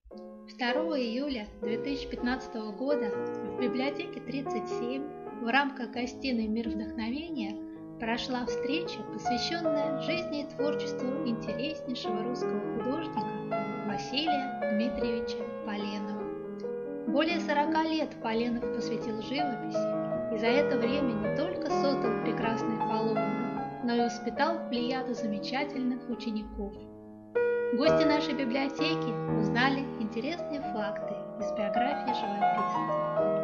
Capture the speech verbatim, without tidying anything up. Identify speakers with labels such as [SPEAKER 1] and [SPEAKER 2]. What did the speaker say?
[SPEAKER 1] второго июля две тысячи пятнадцатого года в библиотеке тридцать семь в рамках гостиной «Мир вдохновения» прошла встреча, посвященная жизни и творчеству интереснейшего русского художника Василия Дмитриевича Поленова. Более сорока лет Поленов посвятил живописи, и за это время не только создал прекрасные полотна, но и воспитал плеяду замечательных учеников. Гости нашей библиотеки узнали интересные факты из биографии живописца.